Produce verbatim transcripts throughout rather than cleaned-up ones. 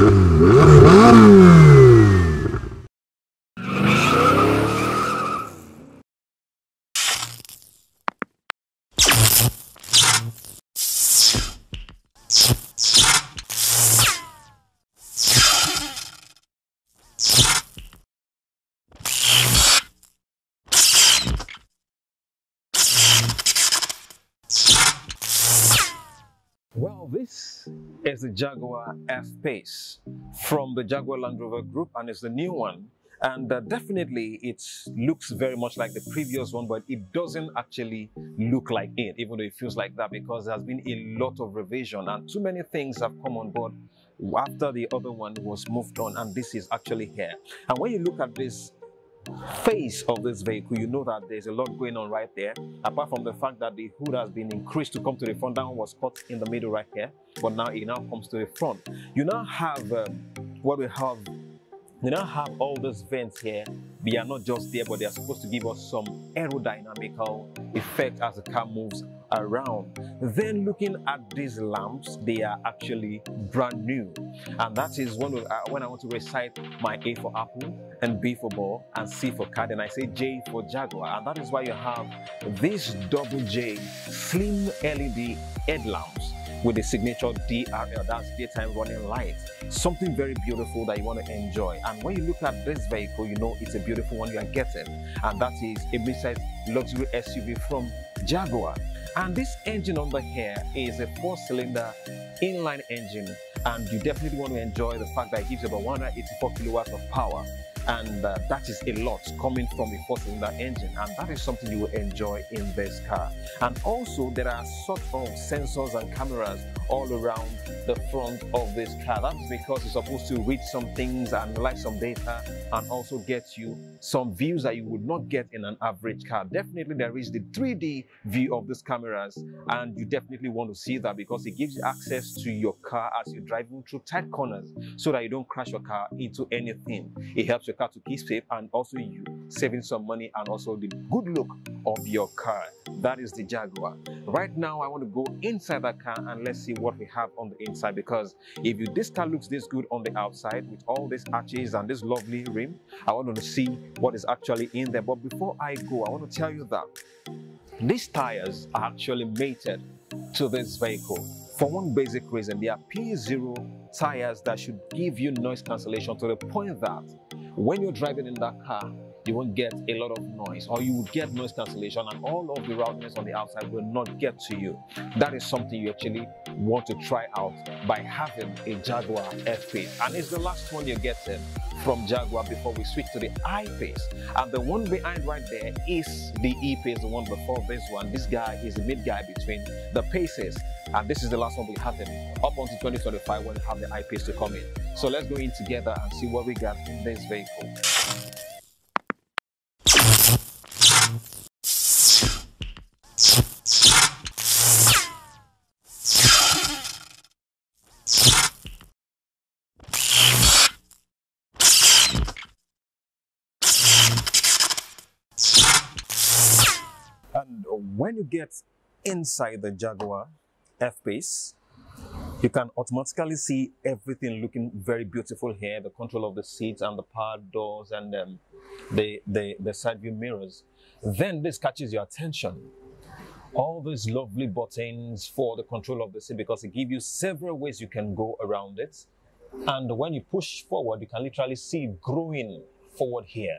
Well, this is the Jaguar I-Pace from the Jaguar Land Rover Group, and it's the new one. And uh, definitely it looks very much like the previous one, but it doesn't actually look like it, even though it feels like that, because there has been a lot of revision and too many things have come on board after the other one was moved on, and this is actually here. And when you look at this face of this vehicle, you know that there's a lot going on right there, apart from the fact that the hood has been increased to come to the front. That one was cut in the middle right here, but now it now comes to the front. You now have um, what we have you now have all these vents here. They are not just there, but they are supposed to give us some aerodynamical effect as the car moves around. Then looking at these lamps, they are actually brand new, and that is one of, uh, when I want to recite my A for apple and B for ball and C for cat, and I say J for Jaguar, and that is why you have this double J slim L E D headlamps with the signature D R L, that's daytime running light. Something very beautiful that you want to enjoy. And when you look at this vehicle, you know it's a beautiful one you are getting, and that is a midsize luxury S U V from Jaguar. And this engine under here is a four-cylinder inline engine, and you definitely want to enjoy the fact that it gives about one hundred eighty-four kilowatts of power. And uh, that is a lot coming from a four-cylinder engine, and that is something you will enjoy in this car. And also there are sort of sensors and cameras all around the front of this car. That's because it's supposed to read some things, analyze some data, and also get you some views that you would not get in an average car. Definitely there is the three D view of these cameras, and you definitely want to see that because it gives you access to your car as you're driving through tight corners, so that you don't crash your car into anything. It helps your car to keep safe, and also you saving some money, and also the good look of your car. That is the Jaguar. Right now I want to go inside that car and let's see what we have on the inside, because if you this car looks this good on the outside with all these arches and this lovely rim, I want to see what is actually in there. But before I go, I want to tell you that these tires are actually mated to this vehicle for one basic reason. They are P zero tires that should give you noise cancellation to the point that when you're driving in that car, you won't get a lot of noise, or you will get noise cancellation, and all of the roughness on the outside will not get to you. That is something you actually want to try out by having a Jaguar I-Pace, and it's the last one you're getting from Jaguar before we switch to the I-Pace. And the one behind right there is the E-Pace, the one before this one. This guy is the mid guy between the Paces, and this is the last one we have him up until twenty twenty-five when we have the I-Pace to come in. So let's go in together and see what we got in this vehicle. And when you get inside the Jaguar I-Pace, you can automatically see everything looking very beautiful here. The control of the seats and the power doors and um, the, the, the side view mirrors. Then this catches your attention. All these lovely buttons for the control of the seat, because it gives you several ways you can go around it. And when you push forward, you can literally see it growing forward here.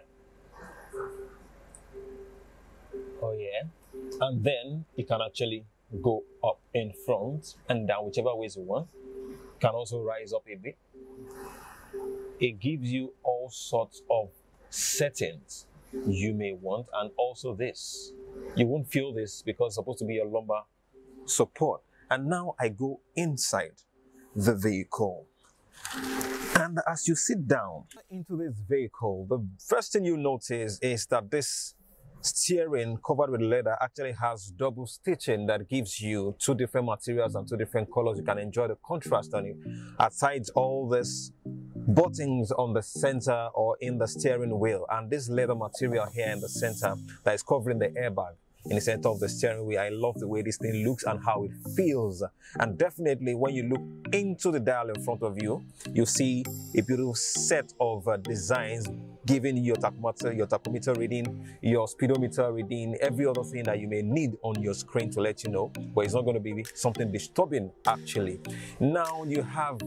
Oh yeah. And then you can actually go up in front and down, whichever ways you want. Can also rise up a bit. It gives you all sorts of settings you may want, and also this. You won't feel this because it's supposed to be a lumbar support. And now I go inside the vehicle. And as you sit down into this vehicle, the first thing you notice is that this steering covered with leather actually has double stitching that gives you two different materials and two different colors. You can enjoy the contrast on it. Aside all this buttons on the center or in the steering wheel, and this leather material here in the center that is covering the airbag, in the center of the steering wheel. I love the way this thing looks and how it feels. And definitely when you look into the dial in front of you, you see a beautiful set of uh, designs giving you your tachometer, your tachometer reading, your speedometer reading, every other thing that you may need on your screen to let you know. But it's not going to be something disturbing actually. Now you have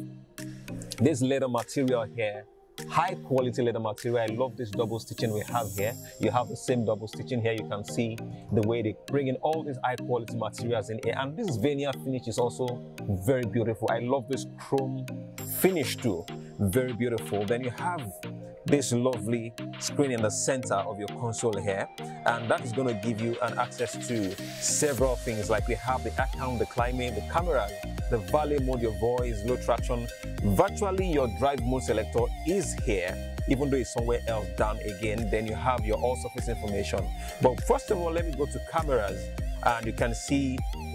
this leather material here, high quality leather material. I love this double stitching we have here. You have the same double stitching here. You can see the way they bring in all these high quality materials in here, and this veneer finish is also very beautiful. I love this chrome finish too, very beautiful. Then you have this lovely screen in the center of your console here, and that is going to give you an access to several things, like we have the account, the climate, the camera, the value mode, your voice, low traction. Virtually your drive mode selector is here, even though it's somewhere else down again. Then you have your all surface information. But first of all, let me go to cameras, and you can see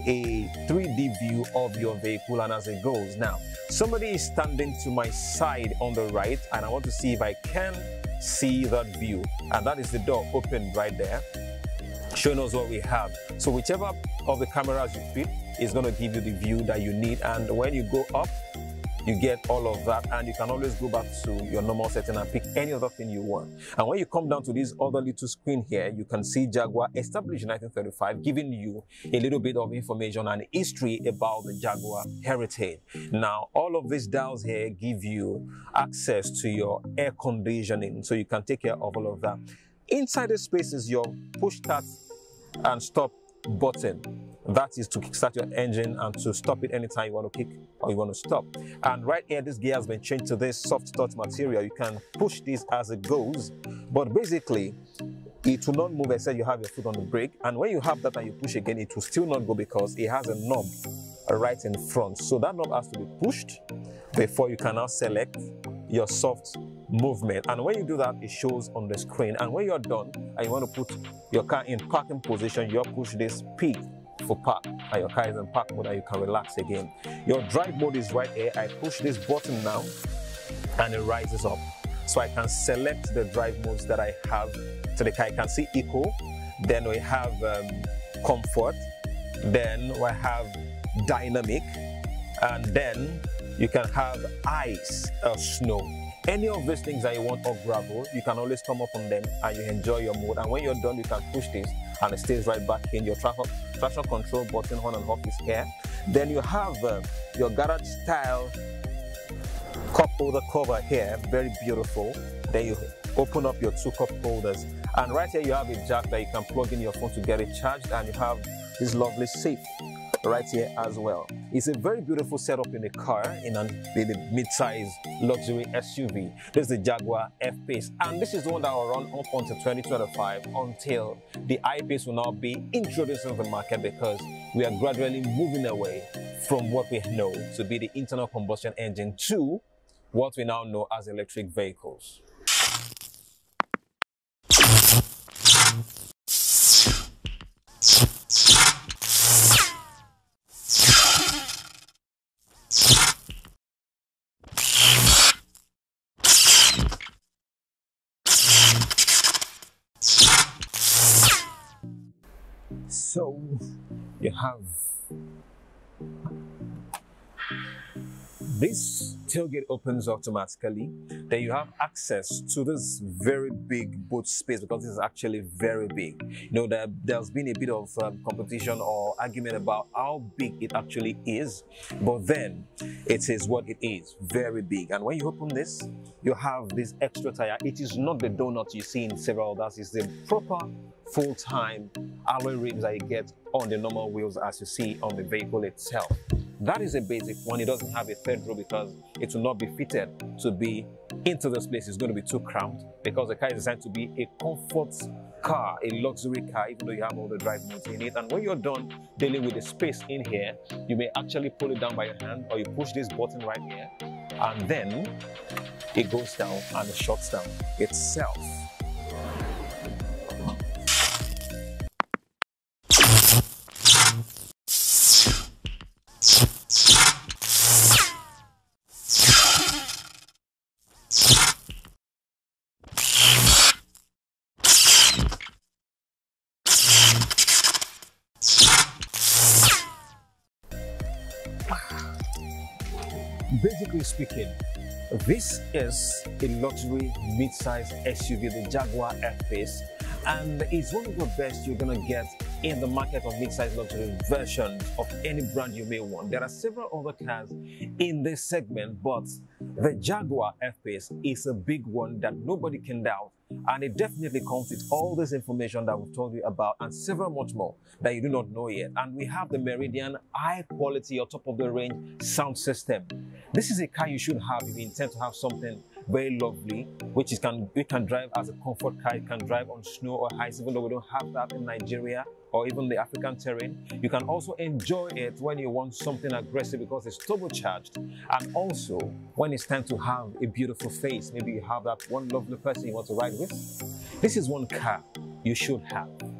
a three D view of your vehicle and as it goes. Now, somebody is standing to my side on the right, and I want to see if I can see that view, and that is the door open right there, showing us what we have. So whichever of the cameras you pick is going to give you the view that you need, and when you go up, you get all of that, and you can always go back to your normal setting and pick any other thing you want. And when you come down to this other little screen here, you can see Jaguar established in nineteen thirty-five, giving you a little bit of information and history about the Jaguar heritage. Now, all of these dials here give you access to your air conditioning, so you can take care of all of that. Inside the space is your push start and stop button. That is to kickstart your engine and to stop it anytime you want to kick or you want to stop. And right here, this gear has been changed to this soft touch material. You can push this as it goes, but basically it will not move except you have your foot on the brake. And when you have that and you push again, it will still not go because it has a knob right in front. So that knob has to be pushed before you can now select your soft movement. And when you do that, it shows on the screen. And when you're done and you want to put your car in parking position, you push this P for park, and your car is in park mode and you can relax again. Your drive mode is right here. I push this button now and it rises up, so I can select the drive modes that I have to the car. I can see eco, then we have um, comfort, then we have dynamic, and then you can have ice or snow. Any of these things that you want off gravel, you can always come up on them and you enjoy your mode. And when you're done, you can push this and it stays right back in. Your traction, traction control button on and off is here. Then you have uh, your garage style cup holder cover here, very beautiful. Then you open up your two cup holders, and right here you have a jack that you can plug in your phone to get it charged, and you have this lovely safe right here as well. It's a very beautiful setup in a car, in a, in a mid-size luxury S U V. This is the Jaguar I-Pace, and this is the one that will run up until twenty twenty-five, until the I-Pace will now be introduced into the market, because we are gradually moving away from what we know to be the internal combustion engine to what we now know as electric vehicles. So you have this tailgate opens automatically. Then you have access to this very big boot space, because this is actually very big. You know, that there's been a bit of um, competition or argument about how big it actually is, but then it is what it is, very big. And when you open this, you have this extra tire. It is not the donut you see in several others. It's the proper full-time alloy rims that you get on the normal wheels as you see on the vehicle itself. That is a basic one. It doesn't have a third row because it will not be fitted to be into this place. It's going to be too cramped, because the car is designed to be a comfort car, a luxury car, even though you have all the drive modes in it. And when you're done dealing with the space in here, you may actually pull it down by your hand, or you push this button right here, and then it goes down and it shuts down itself. basically speaking, this is a luxury mid-size S U V, the Jaguar I-Pace, and it's one of the best you're gonna get in the market of mid-size luxury versions of any brand you may want. There are several other cars in this segment, but the Jaguar I-Pace is a big one that nobody can doubt, and it definitely comes with all this information that we've told you about and several much more that you do not know yet. And we have the Meridian high quality or top of the range sound system. This is a car you should have if you intend to have something very lovely, which is can you can drive as a comfort car. You can drive on snow or ice, even though we don't have that in Nigeria or even the African terrain. You can also enjoy it when you want something aggressive because it's turbocharged, and also when it's time to have a beautiful face. Maybe you have that one lovely person you want to ride with. This is one car you should have.